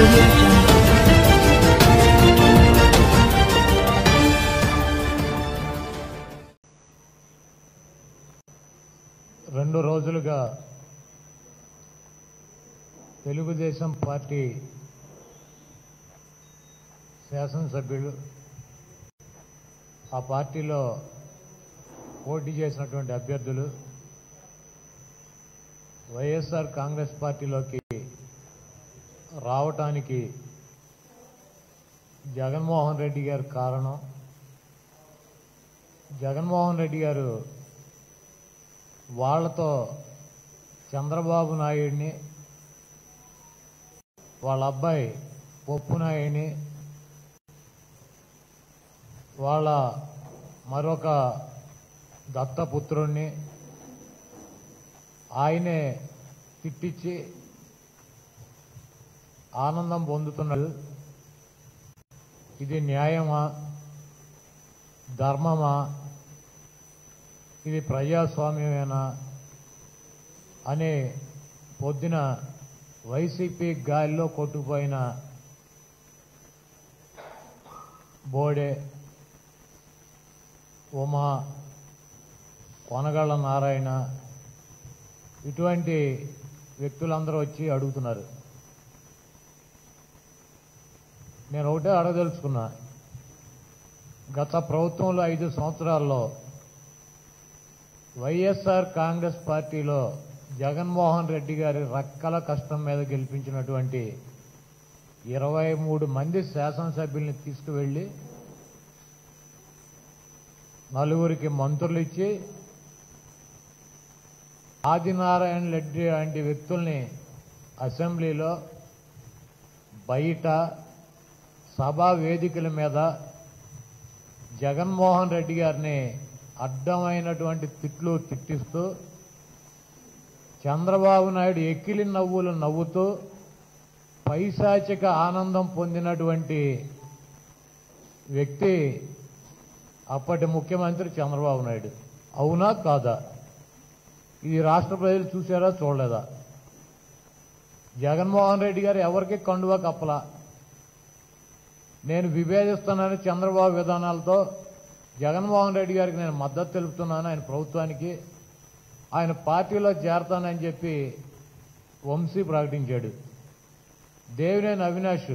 audio jungle. రెండు రోజులుగా Telugu Desam party శాసనసభ్యులు ఆ పార్టీలో పోటీ చేసినటువంటి అభ్యర్థులు వైఎస్ఆర్ కాంగ్రెస్ పార్టీలోకి రావటానికి జగన్మోహన్ రెడ్డి గారు కారణం. జగన్మోహన్ రెడ్డి గారు వాళ్ళతో చంద్రబాబు నాయుడిని, వాళ్ళ అబ్బాయి పప్పు నాయుడిని, వాళ్ళ మరొక దత్తపుత్రుణ్ణి ఆయనే తిట్టించి ఆనందం పొందుతున్నాడు. ఇది న్యాయమా, ధర్మమా, ఇది ప్రజాస్వామ్యమేనా అనే పొద్దున వైసీపీ గాలిలో కొట్టుకుపోయిన బోడే, ఉమా, కొనగళ్ళ నారాయణ ఇటువంటి వ్యక్తులందరూ వచ్చి అడుగుతున్నారు. నేను ఒకటే అడగదలుచుకున్నా, గత ప్రభుత్వంలో 5 సంవత్సరాల్లో వైఎస్ఆర్ కాంగ్రెస్ పార్టీలో జగన్మోహన్ రెడ్డి గారి రక్కల కష్టం మీద గెలిపించినటువంటి 23 మంది శాసనసభ్యుల్ని తీసుకువెళ్ళి 4 మంత్రులు ఇచ్చి ఆదినారాయణ రెడ్డి లాంటి వ్యక్తుల్ని అసెంబ్లీలో, బయట, సభా వేదికల మీద జగన్మోహన్ రెడ్డి గారిని అడ్డమైనటువంటి తిట్లు తిట్టిస్తూ చంద్రబాబు నాయుడు ఎక్కిలి నవ్వులు నవ్వుతూ పైశాచిక ఆనందం పొందినటువంటి వ్యక్తి అప్పటి ముఖ్యమంత్రి చంద్రబాబు నాయుడు. అవునా కాదా? ఇది రాష్ట్ర ప్రజలు చూసారా, చూడలేదా? జగన్మోహన్ రెడ్డి గారు ఎవరికి కండువా కప్పలా. నేను విభేదిస్తున్నాను చంద్రబాబు విధానాలతో, జగన్మోహన్ రెడ్డి గారికి నేను మద్దతు తెలుపుతున్నాను, ఆయన ప్రభుత్వానికి, ఆయన పార్టీలో చేరతానని చెప్పి వంశీ ప్రకటించాడు. దేవినేని అవినాష్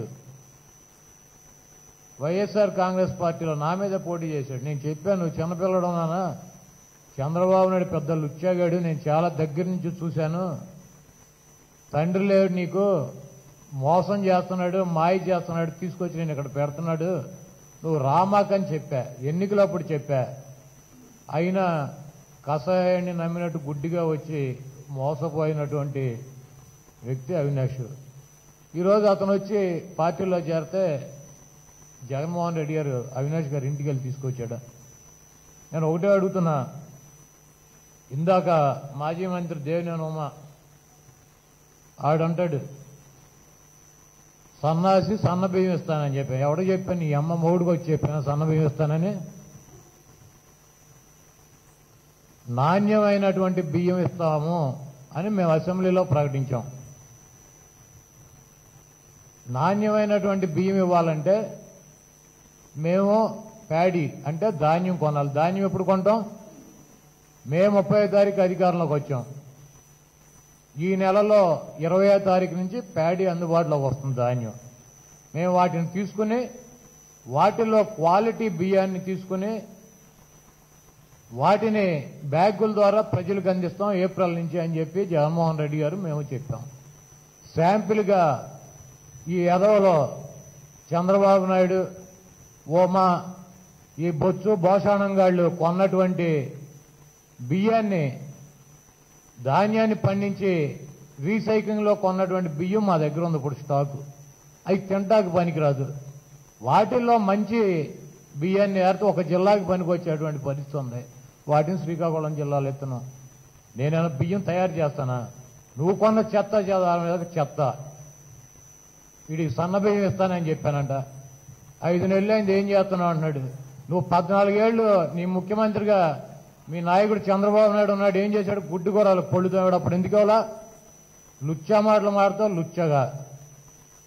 వైఎస్ఆర్ కాంగ్రెస్ పార్టీలో నా మీద పోటీ చేశాడు. నేను చెప్పాను, నువ్వు చిన్నపిల్లడు నానా, చంద్రబాబు నాయుడు పెద్ద లుచ్చాగాడు, నేను చాలా దగ్గర నుంచి చూశాను, తండ్రి లేడు నీకు, మోసం చేస్తున్నాడు, మాయ చేస్తున్నాడు, తీసుకొచ్చి నేను ఇక్కడ పెడుతున్నాడు, నువ్వు రామాకని చెప్పా, ఎన్నికలప్పుడు చెప్పా. అయినా కషాయాన్ని నమ్మినట్టు గుడ్డిగా వచ్చి మోసపోయినటువంటి వ్యక్తి అవినాష్. ఈరోజు అతను వచ్చి పార్టీలో చేరితే జగన్మోహన్ రెడ్డి గారు అవినాష్ గారు ఇంటికి వెళ్ళి తీసుకొచ్చాడు. నేను ఒకటే అడుగుతున్నా, ఇందాక మాజీ మంత్రి దేవినేని ఉమా ఆడంటాడు సన్నాసి సన్న బియ్యం ఇస్తానని చెప్పా. ఎవడో చెప్పాను, నీ అమ్మ మొగుడికి వచ్చి చెప్పాను సన్న బియ్యం ఇస్తానని? నాణ్యమైనటువంటి బియ్యం ఇస్తాము అని మేము అసెంబ్లీలో ప్రకటించాం. నాణ్యమైనటువంటి బియ్యం ఇవ్వాలంటే మేము ప్యాడీ అంటే ధాన్యం కొనాలి. ధాన్యం ఎప్పుడు కొంటాం? మే 30వ తారీఖు అధికారంలోకి వచ్చాం. ఈ నెలలో 20వ తారీఖు నుంచి ప్యాడీ అందుబాటులోకి వస్తుంది ధాన్యం. మేము వాటిని తీసుకుని వాటిలో క్వాలిటీ బియ్యాన్ని తీసుకుని వాటిని బ్యాగుల ద్వారా ప్రజలకు అందిస్తాం ఏప్రిల్ నుంచి అని చెప్పి జగన్మోహన్ రెడ్డి గారు మేము చెప్పాం. శాంపిల్గా ఈ ఎదవలో చంద్రబాబు నాయుడు, ఓమా, ఈ బొత్సు భోషాణంగాళ్ళు కొన్నటువంటి బియ్యాన్ని, ధాన్యాన్ని పండించి రీసైక్లింగ్లో కొన్నటువంటి బియ్యం మా దగ్గర ఉంది ఇప్పుడు స్టాకు. అవి తింటాకు పనికిరాదు. వాటిల్లో మంచి బియ్యాన్ని ఏరితే ఒక జిల్లాకి పనికి వచ్చేటువంటి పరిస్థితి ఉంది. వాటిని శ్రీకాకుళం జిల్లాలో ఎత్తున్నాం. నేనేమైనా బియ్యం తయారు చేస్తానా? నువ్వు కొన్న చెత్త చెత్త. వీడికి సన్న బియ్యం ఇస్తానని చెప్పానంట. 5 నెలలు అయింది, ఏం చేస్తున్నావు అంటున్నాడు. నువ్వు 14 ఏళ్ళు నీ ముఖ్యమంత్రిగా మీ నాయకుడు చంద్రబాబు నాయుడు ఉన్నాడు, ఏం చేశాడు? గుడ్డు కూరలు పొళ్ళుతాడు. అప్పుడు ఎందుకోవాలా? లుచ్చా మాటలు మాడతావు లుచ్చగా.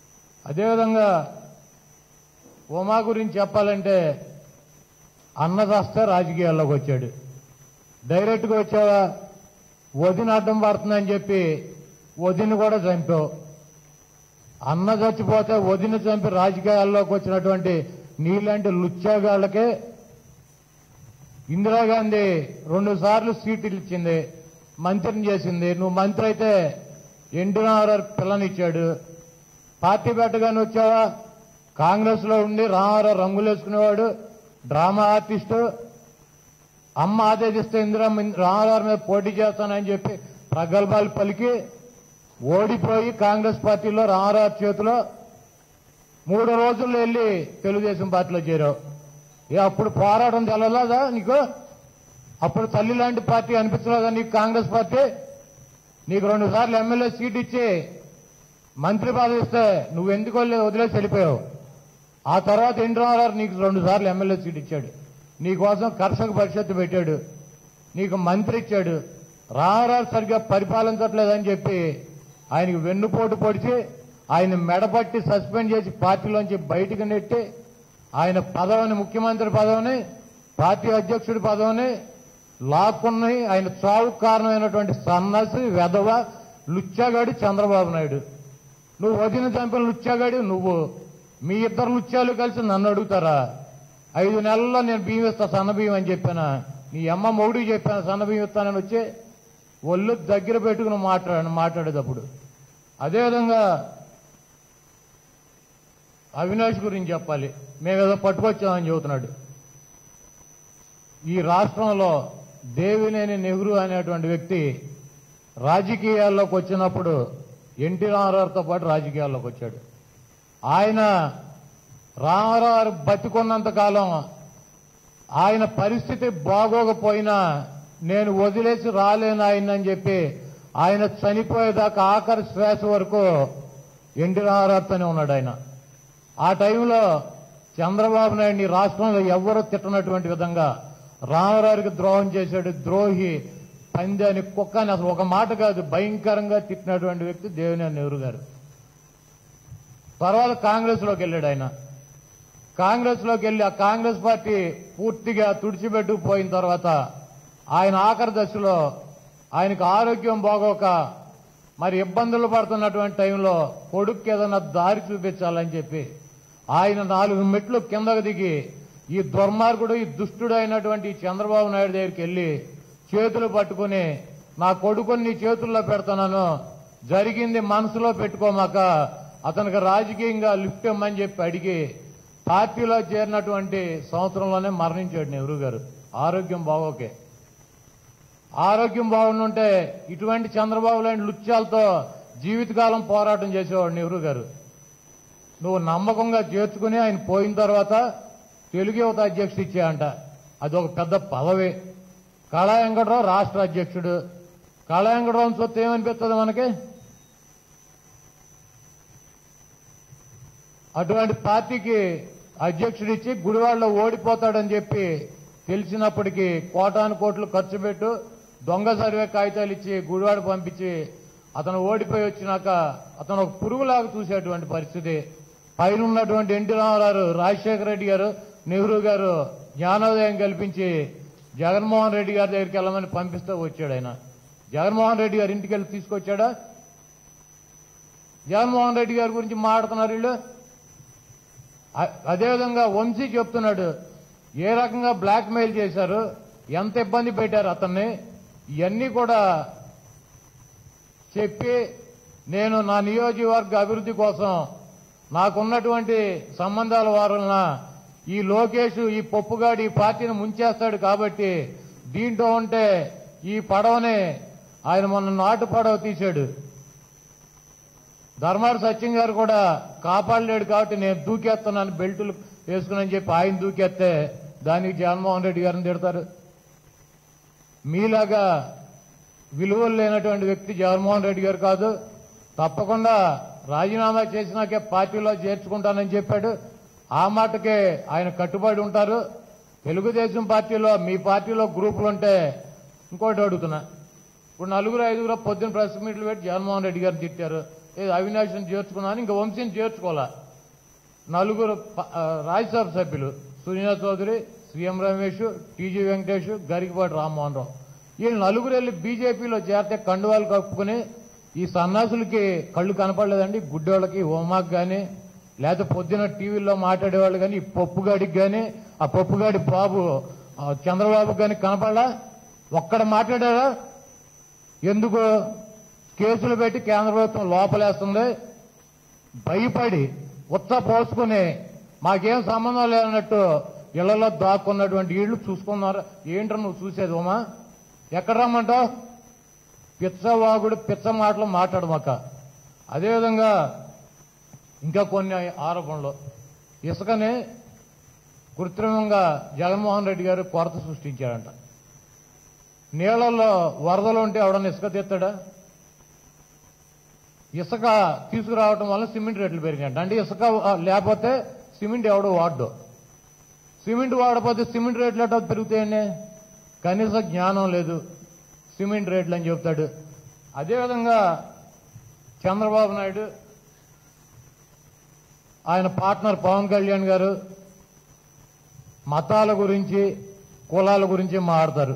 అదేవిధంగా ఉమా గురించి చెప్పాలంటే అన్నదాస్తే రాజకీయాల్లోకి వచ్చాడు. డైరెక్ట్గా వచ్చావా, వదిన అడ్డం పడుతుందని చెప్పి వదిన కూడా చంపావు. అన్న చచ్చిపోతే వదిన చంపి రాజకీయాల్లోకి వచ్చినటువంటి నీలాంటి లుచ్చాగాళ్ళకే ఇందిరాగాంధీ 2 సార్లు సీట్లు ఇచ్చింది, మంత్రిని చేసింది. నువ్వు మంత్రి అయితే ఎన్టీ రామారావు పిల్లనిచ్చాడు. పార్టీ పెట్టగానే వచ్చావా, కాంగ్రెస్ లో ఉండి రామారావు రంగులేసుకునేవాడు, డ్రామా ఆర్టిస్టు. అమ్మ ఆదేశిస్తే రామారావు మీద పోటీ చేస్తానని చెప్పి ప్రగల్భాలు పలికి ఓడిపోయి కాంగ్రెస్ పార్టీలో రామారావు చేతిలో 3 రోజుల్లో వెళ్లి తెలుగుదేశం పార్టీలో చేరావు. అప్పుడు పోరాటం తెలలేదా నీకు? అప్పుడు తల్లి లాంటి పార్టీ అనిపించలేదా నీకు కాంగ్రెస్ పార్టీ? నీకు 2 సార్లు ఎమ్మెల్యే సీట్ ఇచ్చి మంత్రి పదవి ఇస్తే నువ్వు ఎందుకు వదిలేసి వెళ్ళిపోయావు. ఆ తర్వాత ఎన్టీ రామారావు నీకు 2 సార్లు ఎమ్మెల్యే సీట్ ఇచ్చాడు, నీకోసం కర్షక పరిషత్తు పెట్టాడు, నీకు మంత్రి ఇచ్చాడు. రామారావు సరిగ్గా పరిపాలించట్లేదని చెప్పి ఆయనకు వెన్నుపోటు పొడిచి ఆయన మెడపట్టి సస్పెండ్ చేసి పార్టీలోంచి బయటకు నెట్టి ఆయన పదవిని, ముఖ్యమంత్రి పదవిని, పార్టీ అధ్యక్షుడి పదవిని లాక్కుని ఆయన చావుకు కారణమైనటువంటి సన్నాసి వెధవ లుచ్చాగాడి చంద్రబాబు నాయుడు. నువ్వు వదిన చంపిన లుచ్చాగాడి నువ్వు. మీ ఇద్దరు లుచ్చాలు కలిసి నన్ను అడుగుతారా? 5 నెలల్లో నేను బియ్యం ఇస్తా, సన్న బియ్యం అని చెప్పానా? నీ అమ్మ మొగుడికి చెప్పాను సన్న బియ్యం ఇస్తానని వచ్చి ఒళ్ళు దగ్గర పెట్టుకుని మాట్లాడేటప్పుడు. అదేవిధంగా అవినాష్ గురించి చెప్పాలి. మేమేదో పట్టుకొచ్చామని చెబుతున్నాడు. ఈ రాష్ట్రంలో దేవినేని నెహ్రూ అనేటువంటి వ్యక్తి రాజకీయాల్లోకి వచ్చినప్పుడు ఎన్టీ రామారావుతో పాటు రాజకీయాల్లోకి వచ్చాడు. ఆయన రామారావు బతికున్నంత కాలం ఆయన పరిస్థితి బాగోకపోయినా నేను వదిలేసి రాలేను ఆయనని చెప్పి ఆయన చనిపోయేదాకా ఆఖరి శ్వాస వరకు ఎన్టీ రామారావుతోనే ఉన్నాడు ఆయన. ఆ టైంలో చంద్రబాబు నాయుడిని రాష్ట్రంలో ఎవరూ తిట్టనటువంటి విధంగా రామారావుకి ద్రోహం చేశాడు. ద్రోహి, పందాని, కుక్క అని అసలు ఒక మాట కాదు భయంకరంగా తిట్టినటువంటి వ్యక్తి దేవినేని నెహ్రూ గారు. తర్వాత కాంగ్రెస్ లోకి వెళ్ళాడు ఆయన. కాంగ్రెస్ లోకి వెళ్ళి ఆ కాంగ్రెస్ పార్టీ పూర్తిగా తుడిచిపెట్టుకుపోయిన తర్వాత ఆయన ఆఖరి దశలో ఆయనకు ఆరోగ్యం బాగోక మరి ఇబ్బందులు పడుతున్నటువంటి టైంలో కొడుక్కి ఏదైనా దారి చూపించాలని చెప్పి ఆయన 4 మెట్లు కిందకు దిగి ఈ దుర్మార్గుడు, ఈ దుష్టుడు అయినటువంటి చంద్రబాబు నాయుడు దగ్గరికి వెళ్లి చేతులు పట్టుకుని నా కొడుకుని నీ చేతుల్లో పెడుతున్నాను, జరిగింది మనసులో పెట్టుకోమాక అతనికి రాజకీయంగా లిఫ్ట్ ఇమ్మని చెప్పి అడిగి పార్టీలో చేరినటువంటి సంవత్సరంలోనే మరణించాడు నెహ్రూ గారు. ఆరోగ్యం బాగోకే. ఆరోగ్యం బాగుండుంటే ఇటువంటి చంద్రబాబు లాంటి లుత్యాలతో జీవితకాలం పోరాటం చేసేవాడు నెహ్రూ గారు. నువ్వు నమ్మకంగా చేర్చుకుని ఆయన పోయిన తర్వాత తెలుగు యువత అధ్యక్షుడు ఇచ్చాయంట. అదొక పెద్ద పదవి. కళా వెంకటరావు రాష్ట్ర అధ్యక్షుడు. కళా వెంకటరావు సొత్తు ఏమనిపిస్తుంది మనకి? అటువంటి పార్టీకి అధ్యక్షుడిచ్చి గుడివాడలో ఓడిపోతాడని చెప్పి తెలిసినప్పటికీ కోటాను కోట్లు ఖర్చు పెట్టు దొంగ సర్వే కాగితాలు ఇచ్చి గుడివాడ పంపించి అతను ఓడిపోయి వచ్చినాక అతను ఒక పురుగులాగా చూసేటువంటి పరిస్థితి. పైన ఉన్నటువంటి ఎన్టీ రామారావు, రాజశేఖర రెడ్డి గారు, నెహ్రూ గారు జ్ఞానోదయం కల్పించి జగన్మోహన్ రెడ్డి గారి దగ్గరికి వెళ్ళమని పంపిస్తూ వచ్చాడు ఆయన. జగన్మోహన్ రెడ్డి గారి ఇంటికి వెళ్ళి తీసుకొచ్చాడా? జగన్మోహన్ రెడ్డి గారి గురించి మాట్లాడుతున్నారు వీళ్ళు. అదేవిధంగా వంశీ చెప్తున్నాడు ఏ రకంగా బ్లాక్ మెయిల్ చేశారు, ఎంత ఇబ్బంది పెట్టారు అతన్ని. ఇవన్నీ కూడా చెప్పి నేను నా నియోజకవర్గ అభివృద్ధి కోసం నాకున్నటువంటి సంబంధాల వలన ఈ లోకేష్, ఈ పప్పుగాడు ఈ పార్టీని ముంచేస్తాడు కాబట్టి దీంట్లో ఉంటే ఈ పడవని ఆయన మొన్న నాటు పడవ తీశాడు. ధర్మాడు సత్యం గారు కూడా కాపాడలేడు కాబట్టి నేను దూకేస్తున్నాను బెల్టులు వేసుకుని చెప్పి ఆయన దూకేస్తే దానికి జగన్మోహన్ రెడ్డి గారిని తిడతారు. మీలాగా విలువలు లేనటువంటి వ్యక్తి జగన్మోహన్ రెడ్డి గారు కాదు. తప్పకుండా రాజీనామా చేసినాకే పార్టీలో చేర్చుకుంటానని చెప్పాడు. ఆ మాటకే ఆయన కట్టుబడి ఉంటారు. తెలుగుదేశం పార్టీలో మీ పార్టీలో గ్రూపులు ఉంటే ఇంకోటి అడుగుతున్నా, ఇప్పుడు 4-5 పొద్దున్న ప్రెస్ మీట్లు పెట్టి జగన్మోహన్ రెడ్డి గారిని తిట్టారు. అవినాష్ని చేర్చుకున్నాను, ఇంకా వంశీని చేర్చుకోవాలా? నలుగురు రాజ్యసభ సభ్యులు సునీతా చౌదరి, సీఎం రమేష్, టీజీ వెంకటేష్, గరికపాటి రామ్మోహన్ రావు వీళ్ళు నలుగురు వెళ్ళి బీజేపీలో చేరితే కండువాలు కప్పుకుని ఈ సన్నాసులకి కళ్ళు కనపడలేదండి. గుడ్డోళ్ళకి హోమాకి కానీ లేకపోతే పొద్దున టీవీల్లో మాట్లాడేవాళ్ళు కానీ ఈ పప్పుగాడికి కానీ ఆ పప్పుగాడి బాబు చంద్రబాబుకి కానీ కనపడలా? ఒక్కడ మాట్లాడారా? ఎందుకు కేసులు పెట్టి కేంద్ర ప్రభుత్వం లోపలేస్తుంది? భయపడి ఉత్సా పోసుకుని మాకేం సంబంధం లేనట్టు ఇళ్లలో దాక్కున్నటువంటి వీళ్ళు చూసుకున్నారు. ఏంట్రా నువ్వు చూసేది ఉమా? ఎక్కడ రమ్మంటావు? పిచ్చవాగుడు పిచ్చ మాటలు మాట్లాడమాక. అదేవిధంగా ఇంకా కొన్ని ఆరోపణలు. ఇసుకని కృత్రిమంగా జగన్మోహన్ రెడ్డి గారు కొరత సృష్టించారంట. నీళ్లలో వరదలు ఉంటే ఎవడన్నా ఇసుక తీస్తాడా? ఇసుక తీసుకురావటం వల్ల సిమెంట్ రేట్లు పెరిగాయంట. అంటే ఇసుక లేకపోతే సిమెంట్ ఎవడో వాడ్డు. సిమెంట్ వాడకపోతే సిమెంట్ రేట్లు ఎట్లా పెరుగుతాయండి? కనీస జ్ఞానం లేదు. సిమెంట్ రేట్లు అని చెప్తాడు. అదేవిధంగా చంద్రబాబు నాయుడు ఆయన పార్ట్నర్ పవన్ కళ్యాణ్ గారు మతాల గురించి కులాల గురించి మాట్లాడతారు.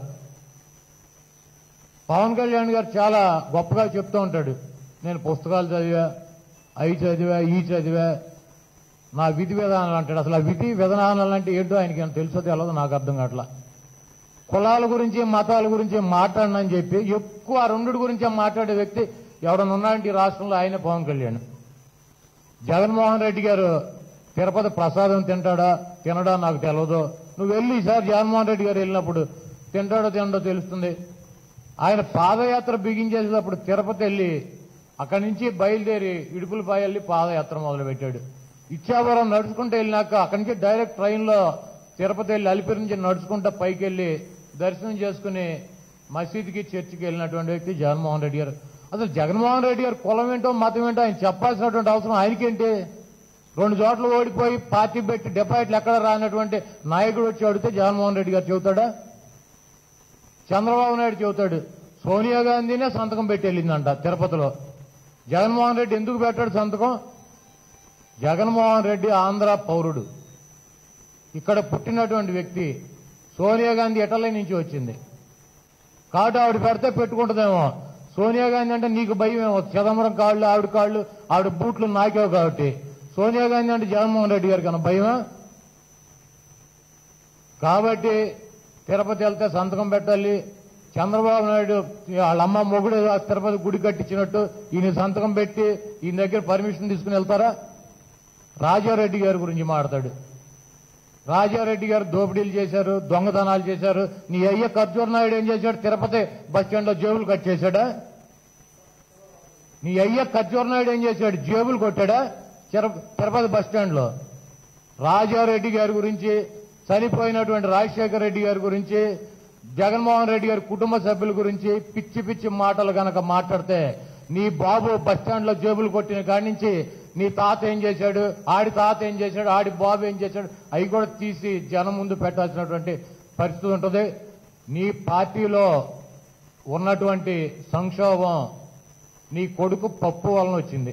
పవన్ కళ్యాణ్ గారు చాలా గొప్పగా చెప్తూ ఉంటాడు, నేను పుస్తకాలు చదివా, అవి చదివా, ఈ చదివా, నా విధి విధానాలు అంటాడు. అసలు ఆ విధి విధానాలు అంటే ఏంటో ఆయనకి ఏమైనా తెలుసో తెలియదు, నాకు అర్థం కావట్లా. కులాల గురించి మతాల గురించి మాట్లాడనని చెప్పి ఎక్కువ ఆ రెండుడి గురించే మాట్లాడే వ్యక్తి ఎవడన్నా ఉన్నాడంటే ఈ రాష్ట్రంలో ఆయనే పవన్ కళ్యాణ్. జగన్మోహన్ రెడ్డి గారు తిరుపతి ప్రసాదం తినడా నాకు తెలియదు. నువ్వు వెళ్ళి ఈసారి జగన్మోహన్ రెడ్డి గారు వెళ్ళినప్పుడు తింటాడో తినడో తెలుస్తుంది. ఆయన పాదయాత్ర బిగించేసేటప్పుడు తిరుపతి వెళ్ళి అక్కడి నుంచి బయలుదేరి ఇడుపులపై వెళ్ళి పాదయాత్ర మొదలుపెట్టాడు. ఇచ్చాపురం నడుచుకుంటూ వెళ్ళినాక అక్కడి నుంచి డైరెక్ట్ ట్రైన్లో తిరుపతి వెళ్ళి అలిపిరి నుంచి నడుచుకుంటూ పైకి వెళ్ళి దర్శనం చేసుకుని మసీదుకి చర్చికి వెళ్ళినటువంటి వ్యక్తి జగన్మోహన్ రెడ్డి గారు. అసలు జగన్మోహన్ రెడ్డి గారు కులం ఏంటో మతం ఏంటో ఆయన చెప్పాల్సినటువంటి అవసరం ఆయనకేంటి? 2 చోట్ల ఓడిపోయి పార్టీ పెట్టి డిపాజిట్లు ఎక్కడ రానటువంటి నాయకుడు వచ్చి అడిగితే జగన్మోహన్ రెడ్డి గారు చెబుతాడా? చంద్రబాబు నాయుడు చెబుతాడు. సోనియా గాంధీనే సంతకం పెట్టి వెళ్ళిందంట తిరుపతిలో. జగన్మోహన్ రెడ్డి ఎందుకు పెట్టాడు సంతకం? జగన్మోహన్ రెడ్డి ఆంధ్ర పౌరుడు, ఇక్కడ పుట్టినటువంటి వ్యక్తి. సోనియా గాంధీ ఇటలీ నుంచి వచ్చింది కాబట్టి ఆవిడ పెడితే పెట్టుకుంటుందేమో. సోనియా గాంధీ అంటే నీకు భయం ఏమో, చిదంబరం కాళ్ళు ఆవిడ కాళ్ళు ఆవిడ బూట్లు నాకేవు కాబట్టి. సోనియా గాంధీ అంటే జగన్మోహన్ రెడ్డి గారి కన్నా భయమా? కాబట్టి తిరుపతి వెళ్తే సంతకం పెట్టాలి. చంద్రబాబు నాయుడు వాళ్ళమ్మ మొగుడు తిరుపతి గుడి కట్టించినట్టు ఈయన సంతకం పెట్టి ఈయన దగ్గర పర్మిషన్ తీసుకుని వెళ్తారా? రాజారెడ్డి గారి గురించి మాట్లాడు. రాజారెడ్డి గారు దోపిడీలు చేశారు, దొంగతనాలు చేశారు. నీ అయ్య ఖర్జూర్ నాయుడు ఏం చేశాడు? తిరుపతి బస్టాండ్లో జేబులు కట్ చేశాడా? నీ అయ్య ఖర్జూర్ నాయుడు ఏం చేశాడు? జేబులు కొట్టాడా తిరుపతి బస్టాండ్లో? రాజారెడ్డి గారి గురించి, చనిపోయినటువంటి రాజశేఖర రెడ్డి గారి గురించి, జగన్మోహన్ రెడ్డి గారి కుటుంబ సభ్యుల గురించి పిచ్చి పిచ్చి మాటలు గనక మాట్లాడితే నీ బాబు బస్టాండ్లో జేబులు కొట్టిన కాడి నుంచి నీ తాత ఏం చేశాడు, ఆడి తాత ఏం చేశాడు, ఆడి బాబు ఏం చేశాడు, అవి కూడా తీసి జనం ముందు పెట్టాల్సినటువంటి పరిస్థితి ఉంటుంది. నీ పార్టీలో ఉన్నటువంటి సంక్షోభం నీ కొడుకు పప్పు వలన వచ్చింది.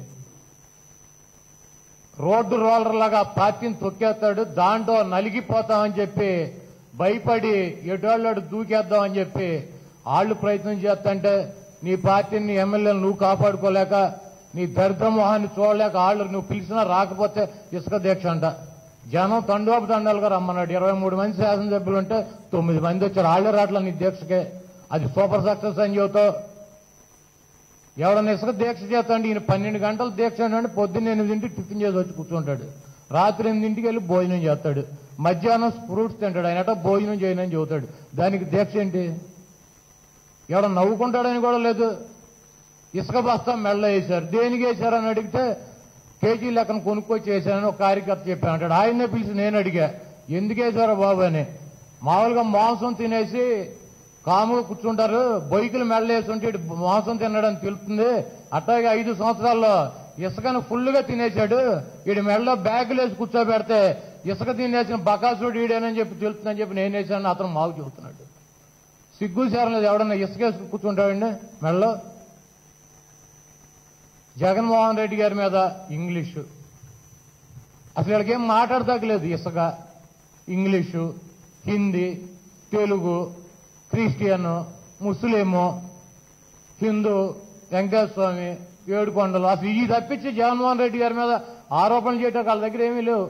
రోడ్డు రోలర్ లాగా పార్టీని తొక్కేస్తాడు, దాంట్లో నలిగిపోతామని చెప్పి భయపడి ఎటోళ్ళాడు దూకేద్దామని చెప్పి వాళ్ళు ప్రయత్నం చేస్తుంటే నీ పార్టీని ఎమ్మెల్యేలు నువ్వు కాపాడుకోలేక, నీ దరిద్ర మొహాన్ని చూడలేక వాళ్ళు నువ్వు పిలిచినా రాకపోతే ఇసుక దీక్ష అంట. జనం తండోపతండాలుగా రమ్మన్నాడు. 23 మంది శాసనసభ్యులు ఉంటే 9 మంది వచ్చారు. వాళ్ళే రాట్లా నీ దీక్షకే. అది సూపర్ సక్సెస్ అని చెబుతావు. ఎవడన్నా ఇసుక దీక్ష చేస్తాండి, ఈయన 12 గంటలు దీక్ష అంటే పొద్దున్న 8 టిఫిన్ చేసి వచ్చి కూర్చుంటాడు, రాత్రి 8 వెళ్ళి భోజనం చేస్తాడు, మధ్యాహ్నం ఫ్రూట్స్ తింటాడు. ఆయన భోజనం చేయనని చెబుతాడు. దానికి దీక్ష ఏంటి? ఎవడ నవ్వుకుంటాడని కూడా లేదు. ఇసుక బస్తా మెళ్ళ వేశారు. దేనికి వేశారని అడిగితే కేజీ లెక్కన కొనుక్కొచ్చి వేశారని ఒక కార్యకర్త చెప్పానంటాడు. ఆయన్నే పిలిచి నేను అడిగా, ఎందుకు వేశారో బాబు అని. మామూలుగా మాంసం తినేసి కాముగా కూర్చుంటారు, బొయ్యికలు మెళ్ళ వేసుంటే మాంసం తినడానికి తెలుస్తుంది. అట్లాగే 5 సంవత్సరాల్లో ఇసుకను ఫుల్గా తినేశాడు, వీడి మెడలో బ్యాగులు వేసి కూర్చోబెడితే ఇసుక తినేసిన బకాసుడు వీడేనని చెప్పి తెలుస్తుందని చెప్పి నేను వేసానని అతను మాకు చెబుతున్నాడు. సిగ్గు చేరలేదు. ఎవడన్నా ఇసుక వేసుకు కూర్చుంటాడండి మెడలో? జగన్మోహన్ రెడ్డి గారి మీద ఇంగ్లీషు, అసలు వీళ్ళకేం మాట్లాడతాకలేదు. ఇసుక, English, Hindi, Telugu, Christian, Muslim, Hindu, Venkateswara Swamy, Yedukondalu, అసలు ఈ తప్పించి జగన్మోహన్ రెడ్డి గారి మీద ఆరోపణలు చేయటం వాళ్ళ దగ్గర ఏమీ లేవు.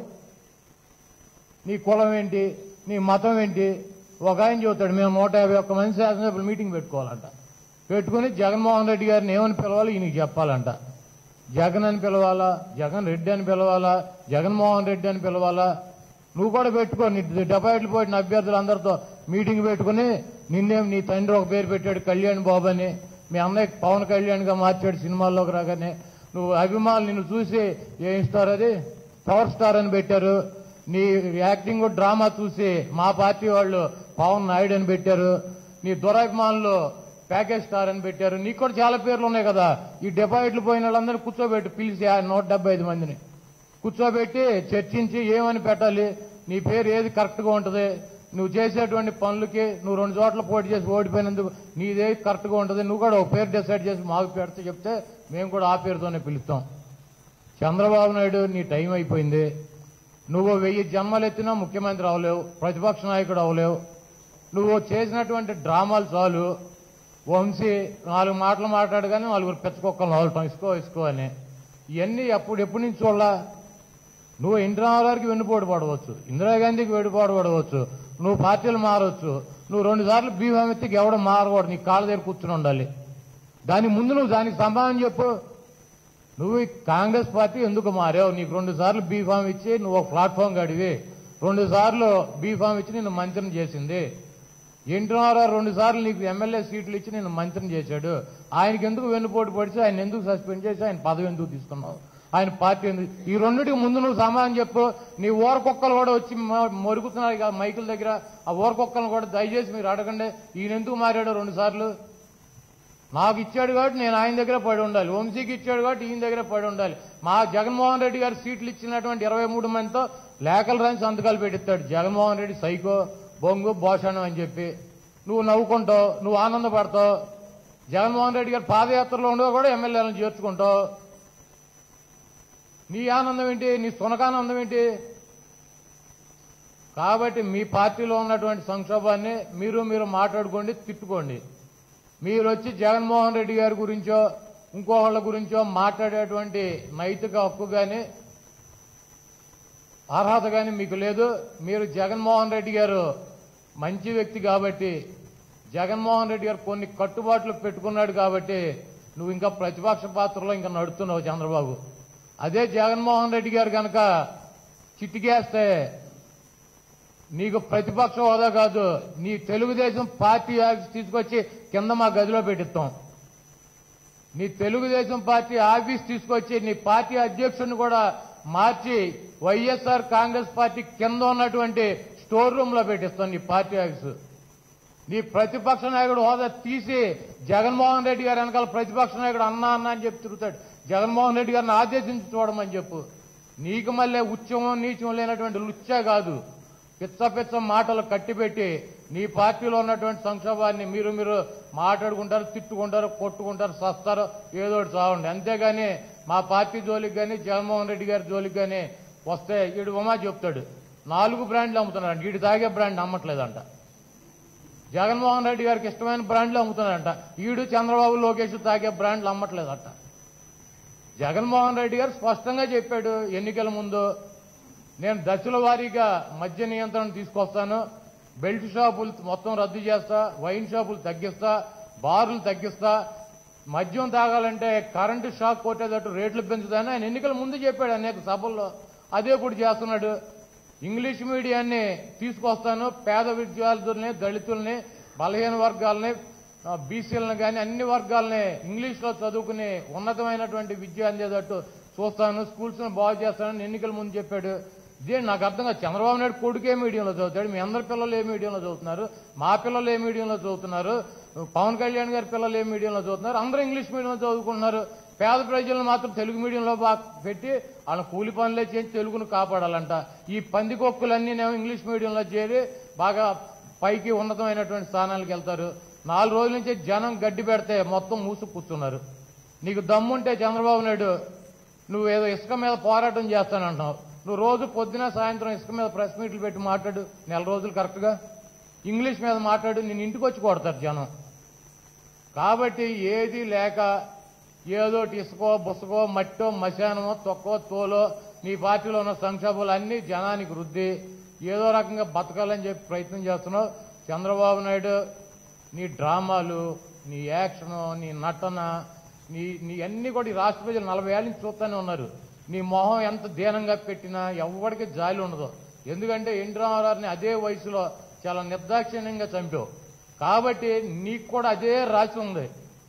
నీ కులం ఏంటి, నీ మతం ఏంటి? ఒక ఆయన చెబుతాడు, మేము 151 మంది శాసనసభ్యులు మీటింగ్ పెట్టుకోవాలంట. పెట్టుకుని జగన్మోహన్ రెడ్డి గారిని ఏమని పిలవాలి ఈయనకి చెప్పాలంట. జగన్ అని పిలవాలా, జగన్ రెడ్డి అని పిలవాలా, జగన్మోహన్ రెడ్డి అని పిలవాలా? నువ్వు కూడా పెట్టుకో. నీ డెపాయిట్లు పోయిన అభ్యర్థులందరితో మీటింగ్ పెట్టుకుని, నిన్నేం నీ తండ్రి ఒక పేరు పెట్టాడు కళ్యాణ్ బాబు అని, మీ అన్నయ్య పవన్ కళ్యాణ్గా మార్చాడు సినిమాల్లోకి రాగానే. నువ్వు అభిమానులు నిన్ను చూసి ఏం ఇస్తారు, అది పవర్ స్టార్ అని పెట్టారు. నీ యాక్టింగ్ డ్రామా చూసి మా పార్టీ వాళ్ళు పవన్ నాయుడు అని పెట్టారు. నీ దురాభిమానులు ప్యాకేజ్ స్టార్ అని పెట్టారు. నీకు కూడా చాలా పేర్లు ఉన్నాయి కదా. ఈ డిపాజిట్లు పోయిన వాళ్ళందరినీ కూర్చోబెట్టి పిలిచి 175 మందిని కూర్చోబెట్టి చర్చించి ఏమని పెట్టాలి, నీ పేరు ఏది కరెక్ట్గా ఉంటుంది, నువ్వు చేసేటువంటి పనులకి, నువ్వు 2 చోట్ల పోటీ చేసి ఓడిపోయినందుకు నీదేది కరెక్ట్గా ఉంటుంది, నువ్వు కూడా ఒక పేరు డిసైడ్ చేసి మాకు పెడితే చెప్తే మేము కూడా ఆ పేరుతోనే పిలుస్తాం. చంద్రబాబు నాయుడు, నీ టైం అయిపోయింది. నువ్వు 1000 జన్మలు ఎత్తినా ముఖ్యమంత్రి అవ్వలేవు, ప్రతిపక్ష నాయకుడు అవ్వలేవు. నువ్వు చేసినటువంటి డ్రామాలు చాలు. వంశీ 4 మాటలు మాట్లాడు కానీ 4 పెచ్చకొక్కలు వదలటం, ఇసుకో అని. ఇవన్నీ ఎప్పటి నుంచి చూడాల? నువ్వు ఎన్టీ రామారావుకి వెన్నుపోటు పడవచ్చు, ఇందిరాగాంధీకి వెన్నుపోటు పడవచ్చు, నువ్వు పార్టీలు మారవచ్చు. నువ్వు 2 సార్లు బీఫామ్ ఎత్తికి ఎవడం మారకూడదు, నీ కాళ్ళ దగ్గర కూర్చుని ఉండాలి. దాని ముందు నువ్వు దానికి సమాధానం చెప్పు. నువ్వు ఈ కాంగ్రెస్ పార్టీ ఎందుకు మారావు? నీకు 2 సార్లు బీఫామ్ ఇచ్చి నువ్వు ఒక ప్లాట్ఫామ్ గడివి, 2 సార్లు బీఫామ్ ఇచ్చి నిన్ను మంత్రిని చేసింది. ఎన్టీ రామారావు 2 సార్లు నీకు ఎమ్మెల్యే సీట్లు ఇచ్చి నిన్ను మంత్రిని చేశాడు. ఆయనకి ఎందుకు వెన్నుపోటు పడిచి ఆయన ఎందుకు సస్పెండ్ చేసి ఆయన పదవి ఎందుకు తీసుకున్నావు, ఆయన పార్టీ ఎందుకు? ఈ రెండింటికి ముందు నువ్వు సమాధానం చెప్పు. నీ ఊరకొక్కలు కూడా వచ్చి మొరుగుతున్నారు ఇక మైకుల దగ్గర. ఆ ఊరకొక్కలను కూడా దయచేసి మీరు అడగండి, ఈయన ఎందుకు మారాడు 2 సార్లు? నాకు ఇచ్చాడు కాబట్టి నేను ఆయన దగ్గర పడి ఉండాలి, వంశీకి ఇచ్చాడు కాబట్టి ఈయన దగ్గర పడి ఉండాలి. మా జగన్మోహన్ రెడ్డి గారు సీట్లు ఇచ్చినటువంటి 23 మందితో లేఖలు రాని సంతకాలు పెట్టిస్తాడు. జగన్మోహన్ రెడ్డి సైకో, బొంగు, భోషణం అని చెప్పి నువ్వు నవ్వుకుంటావు, నువ్వు ఆనందపడతావు. జగన్మోహన్ రెడ్డి గారు పాదయాత్రలో ఉండవు కూడా ఎమ్మెల్యేలను చేర్చుకుంటావు. నీ ఆనందం ఏంటి, నీ సునకానందం ఏంటి? కాబట్టి మీ పార్టీలో ఉన్నటువంటి సంక్షోభాన్ని మీరు మాట్లాడుకోండి, తిట్టుకోండి. మీరు వచ్చి జగన్మోహన్ రెడ్డి గారి గురించో ఇంకోళ్ళ గురించో మాట్లాడేటువంటి నైతిక హక్కు కానీ అర్హత కానీ మీకు లేదు. మీరు జగన్మోహన్ రెడ్డి గారు మంచి వ్యక్తి కాబట్టి, జగన్మోహన్ రెడ్డి గారు కొన్ని కట్టుబాట్లు పెట్టుకున్నాడు కాబట్టి నువ్వు ఇంకా ప్రతిపక్ష పాత్రలో ఇంకా నడుస్తున్నావు చంద్రబాబు. అదే జగన్మోహన్ రెడ్డి గారు కనుక చిట్టికేస్తే నీకు ప్రతిపక్ష హోదా కాదు, నీ తెలుగుదేశం పార్టీ ఆఫీస్ తీసుకొచ్చి కింద మా గదిలో పెట్టిస్తాం. నీ తెలుగుదేశం పార్టీ ఆఫీస్ తీసుకొచ్చి నీ పార్టీ అధ్యక్షుడిని కూడా మార్చి వైఎస్ఆర్ కాంగ్రెస్ పార్టీ కింద ఉన్నటువంటి స్టోర్ రూమ్ లో పెట్టిస్తాం నీ పార్టీ ఆఫీసు. నీ ప్రతిపక్ష నాయకుడు హోదా తీసి జగన్మోహన్ రెడ్డి గారు వెనకాల ప్రతిపక్ష నాయకుడు అన్నా అని చెప్పి తిరుగుతాడు. జగన్మోహన్ రెడ్డి గారిని ఆదేశించి చూడమని చెప్పు. నీకు మళ్ళీ ఉచ్చమం నీచం లేనటువంటి లుచ్చా కాదు, పిచ్చ మాటలు కట్టిపెట్టి నీ పార్టీలో ఉన్నటువంటి సంక్షోభాన్ని మీరు మాట్లాడుకుంటారు, తిట్టుకుంటారు, కొట్టుకుంటారు, సస్తారు, ఏదో ఒకటి చావండి. అంతేగాని మా పార్టీ జోలికి కానీ జగన్మోహన్ రెడ్డి గారి జోలికి కానీ వస్తే ఈడు ఉమా చెప్తాడు 4 బ్రాండ్లు అమ్ముతున్నాడు, వీడు తాగే బ్రాండ్ అమ్మట్లేదంట. జగన్మోహన్ రెడ్డి గారికి ఇష్టమైన బ్రాండ్లు అమ్ముతున్నాడంట, ఈడు చంద్రబాబు లోకేష్ తాగే బ్రాండ్లు అమ్మట్లేదట. జగన్మోహన్ రెడ్డి గారు స్పష్టంగా చెప్పాడు ఎన్నికల ముందు, నేను దశల వారీగా మద్య నియంత్రణ తీసుకొస్తాను, బెల్ట్ షాపులు మొత్తం రద్దు చేస్తా, వైన్ షాపులు తగ్గిస్తా, బార్లు తగ్గిస్తా, మద్యం తాగాలంటే కరెంటు షాక్ కొట్టేటట్టు రేట్లు పెంచుతానని ఆయన ఎన్నికల ముందు చెప్పాడు అనేక సభల్లో. అదే ఇప్పుడు చేస్తున్నాడు. ఇంగ్లీష్ మీడియాన్ని తీసుకొస్తాను, పేద విద్యార్థుల్ని, దళితుల్ని, బలహీన వర్గాలని, బీసీలను కానీ అన్ని వర్గాలని ఇంగ్లీష్లో చదువుకుని ఉన్నతమైనటువంటి విద్య అందేటట్టు చూస్తాను, స్కూల్స్ని బాగు చేస్తానని ఎన్నికల ముందు చెప్పాడు. ఇదే నాకు అర్థం కాదు. చంద్రబాబు నాయుడు కొడుకు ఏ మీడియంలో చదువుతాడు, మీ అందరి పిల్లలు ఏ మీడియంలో చదువుతున్నారు, మా పిల్లలు ఏ మీడియంలో చదువుతున్నారు, పవన్ కళ్యాణ్ గారి పిల్లలు ఏ మీడియంలో చదువుతున్నారు, అందరూ ఇంగ్లీష్ మీడియంలో చదువుకుంటున్నారు. పేద ప్రజలను మాత్రం తెలుగు మీడియంలో పెట్టి వాళ్ళ కూలి పనులే చేసి తెలుగును కాపాడాలంట. ఈ పందికొక్కులన్నీనేమో ఇంగ్లీష్ మీడియంలో చేరి బాగా పైకి ఉన్నతమైనటువంటి స్థానాలకు వెళ్తారు. 4 రోజుల నుంచి జనం గడ్డి పెడితే మొత్తం మూసు కూర్చున్నారు. నీకు దమ్ముంటే చంద్రబాబు నాయుడు నువ్వు ఏదో ఇసుక మీద పోరాటం చేస్తానంటున్నావు, నువ్వు రోజు పొద్దున సాయంత్రం ఇసుక మీద ప్రెస్ మీట్లు పెట్టి మాట్లాడు, నెల రోజులు కరెక్ట్గా ఇంగ్లీష్ మీద మాట్లాడు, నేను ఇంటికి వచ్చి కొడతారు జనం. కాబట్టి ఏది లేక ఏదోటి ఇసుకో బుసకో మట్టో మశానమో తొక్కో తోలో నీ పార్టీలో ఉన్న సంక్షోభాలు అన్నీ జనానికి రుద్ది ఏదో రకంగా బతకాలని చెప్పి ప్రయత్నం చేస్తున్నావు. చంద్రబాబు నాయుడు నీ డ్రామాలు, నీ యాక్షను, నీ నటన, నీ అన్నీ కూడా ఈ రాష్ట్ర ప్రజలు 40 ఏళ్ళ నుంచి చూస్తూనే ఉన్నారు. నీ మొహం ఎంత దీనంగా పెట్టినా ఎవరికి జాలి ఉండదు. ఎందుకంటే ఎన్టీ రామారావుని అదే వయసులో చాలా నిర్దాక్షిణ్యంగా చంపావు. కాబట్టి నీకు కూడా అదే రాసి ఉంది.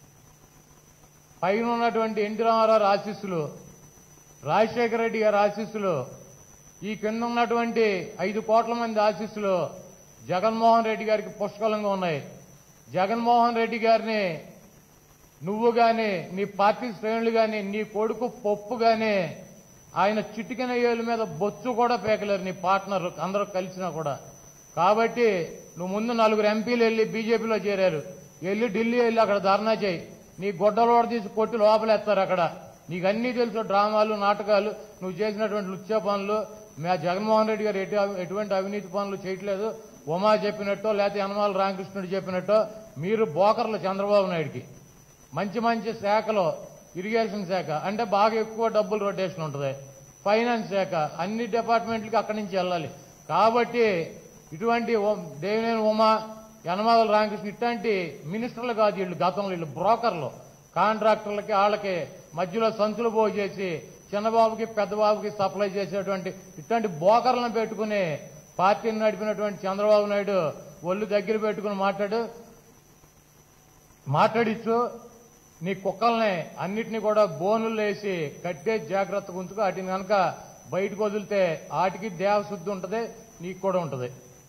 పైన ఉన్నటువంటి ఎన్టీ రామారావు ఆశీస్సులు, రాజశేఖర రెడ్డి గారి ఆశీస్సులు, ఈ కింద ఉన్నటువంటి 5 కోట్ల మంది ఆశీస్సులు జగన్మోహన్ రెడ్డి గారికి పుష్కలంగా ఉన్నాయి. జగన్మోహన్ రెడ్డి గారిని నువ్వు గాని, నీ పార్టీ శ్రేణులు గాని, నీ కొడుకు పప్పు గాని ఆయన చిటికిన ఏళ్ళ మీద బొచ్చు కూడా పేకలేరు నీ పార్ట్నర్ అందరూ కలిసినా కూడా. కాబట్టి నువ్వు ముందు 4 ఎంపీలు వెళ్ళి బీజేపీలో చేరారు, వెళ్ళి ఢిల్లీ వెళ్ళి అక్కడ ధర్నా చేయి. నీ గొడ్డలోడ తీసి కొట్టి లోపలేస్తారు. అక్కడ నీకు అన్నీ తెలుసు, డ్రామాలు, నాటకాలు, నువ్వు చేసినటువంటి లుచ్చా పనులు. జగన్మోహన్ రెడ్డి గారు ఎటువంటి అవినీతి పనులు చేయట్లేదు. ఉమా చెప్పినట్టో లేకపోతే యనమల రామకృష్ణుడు చెప్పినట్టో మీరు బోకర్లు చంద్రబాబు నాయుడికి. మంచి మంచి శాఖలో ఇరిగేషన్ శాఖ అంటే బాగా ఎక్కువ డబ్బులు రొటేషన్ ఉంటుంది, ఫైనాన్స్ శాఖ, అన్ని డిపార్ట్మెంట్లకి అక్కడి నుంచి వెళ్ళాలి. కాబట్టి ఇటువంటి దేవినేని ఉమా, యనమల రామకృష్ణ ఇట్లాంటి మినిస్టర్లు కాదు వీళ్ళు, గతంలో వీళ్ళు బ్రోకర్లు. కాంట్రాక్టర్లకి వాళ్ళకి మధ్యలో సంచులు పోగు చేసి చిన్నబాబుకి పెద్దబాబుకి సప్లై చేసేటువంటి ఇట్లాంటి బోకర్లను పెట్టుకుని పార్టీని నడిపినటువంటి చంద్రబాబు నాయుడు ఒళ్ళు దగ్గర పెట్టుకుని మాట్లాడిచ్చు. నీ కుక్కల్ని అన్నిటినీ కూడా బోనులు వేసి కట్టే జాగ్రత్తగా ఉంచుకో. వాటిని కనుక బయటకు వదిలితే వాటికి దేవశుద్ధి ఉంటుంది, నీకు కూడా ఉంటుంది.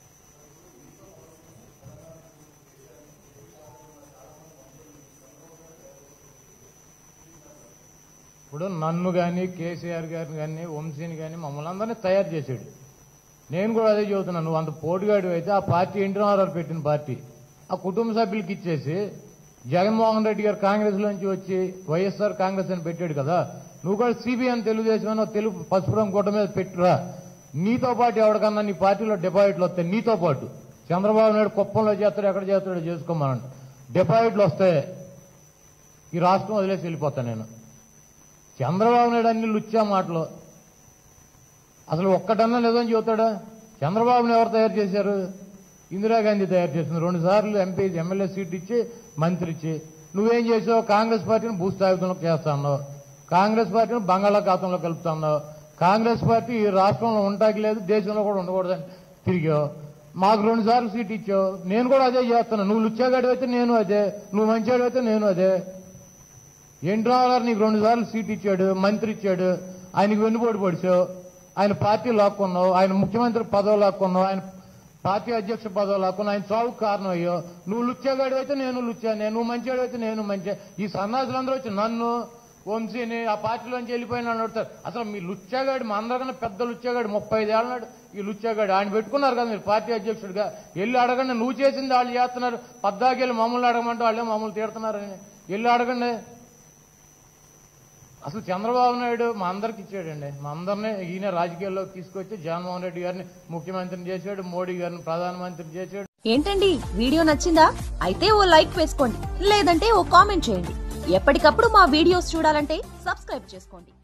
ఇప్పుడు నన్ను కానీ, కేసీఆర్ గారిని కానీ, వంశీని కానీ మమ్మల్ని అందరినీ తయారు చేశాడు. నేను కూడా అదే చెబుతున్నాను. నువ్వు అంత పోటుగాడు అయితే ఆ పార్టీ ఎన్టీ రామారావు పెట్టిన పార్టీ ఆ కుటుంబ సభ్యులకి ఇచ్చేసి జగన్మోహన్ రెడ్డి గారు కాంగ్రెస్ లోంచి వచ్చి వైఎస్ఆర్ కాంగ్రెస్ అని పెట్టాడు కదా, నువ్వు కూడా సిబిఎన్ తెలుగుదేశం అని తెలుగు పసుపురం గుట్ట మీద పెట్టురా. నీతో పాటు ఎవరికన్నా నీ పార్టీలో డిపాజిట్లు వస్తాయి, నీతో పాటు చంద్రబాబు నాయుడు కుప్పంలో చేస్తాడు, ఎక్కడ చేస్తాడో చేసుకోమనండి. డిపాజిట్లు వస్తాయి, ఈ రాష్ట్రం వదిలేసి వెళ్ళిపోతాను నేను. చంద్రబాబు నాయుడు అన్ని లుచ్చా మాటలు, అసలు ఒక్కటన్నా లేదని చెబుతాడా? చంద్రబాబుని ఎవరు తయారు చేశారు? ఇందిరాగాంధీ తయారు చేసింది. 2 సార్లు ఎమ్మెల్యే సీట్ ఇచ్చి మంత్రి ఇచ్చి. నువ్వేం చేసావు? కాంగ్రెస్ పార్టీని భూస్థాపితంలో చేస్తున్నావు, కాంగ్రెస్ పార్టీని బంగాళాఖాతంలో కలుపుతున్నావు, కాంగ్రెస్ పార్టీ ఈ రాష్ట్రంలో ఉంటాకి లేదు, దేశంలో కూడా ఉండకూడదని తిరిగావు. మాకు 2 సార్లు సీట్ ఇచ్చావు, నేను కూడా అదే చేస్తున్నాను. నువ్వు లుచ్చాగాడు అయితే నేను అదే, నువ్వు మంచివాడు అయితే నేను అదే. ఎన్టీ రామారావు నీకు 2 సార్లు సీట్ ఇచ్చాడు, మంత్రి ఇచ్చాడు, ఆయనకు వెన్నుపోటు పొడిచావు, ఆయన పార్టీ లాక్కున్నావు, ఆయన ముఖ్యమంత్రి పదవి లాక్కున్నావు, ఆయన పార్టీ అధ్యక్ష పదవి లాక్కున్నావు, ఆయన చావుకు కారణం అయ్యో. నువ్వు లుచ్చాగాడు అయితే నేను లుచ్చానే, నువ్వు మంచివాడు అయితే నేను మంచి. ఈ సన్నాసులందరూ వచ్చి నన్ను, వంశీని ఆ పార్టీలోంచి వెళ్ళిపోయిన అడుగుతారు. అసలు మీ లుచ్చాగాడు మా అందరికన్నా పెద్ద లుచ్చాగాడు, 35 ఏళ్ళ నాడు ఈ లుచ్చాగాడు ఆయన పెట్టుకున్నారు కదా మీరు పార్టీ అధ్యక్షుడిగా. వెళ్ళి అడగండి, నువ్వు చేసింది వాళ్ళు చేస్తున్నారు. పద్దాకెళ్ళి మమ్మల్ని అడగమంటే వాళ్ళే మమ్మల్ని తీడుతున్నారని వెళ్ళి అడగండి. అసలు చంద్రబాబు నాయుడు మా అందరికి ఇచ్చాడండి, మా అందరినీ ఈయన రాజకీయాల్లోకి తీసుకొచ్చి జగన్మోహన్ రెడ్డి గారిని ముఖ్యమంత్రిని చేశాడు, మోడీ గారిని ప్రధానమంత్రిని చేశాడు. ఏంటండి వీడియో నచ్చిందా? అయితే ఓ లైక్ వేసుకోండి, లేదంటే ఓ కామెంట్ చేయండి. ఎప్పటికప్పుడు మా వీడియోస్ చూడాలంటే సబ్స్క్రైబ్ చేసుకోండి.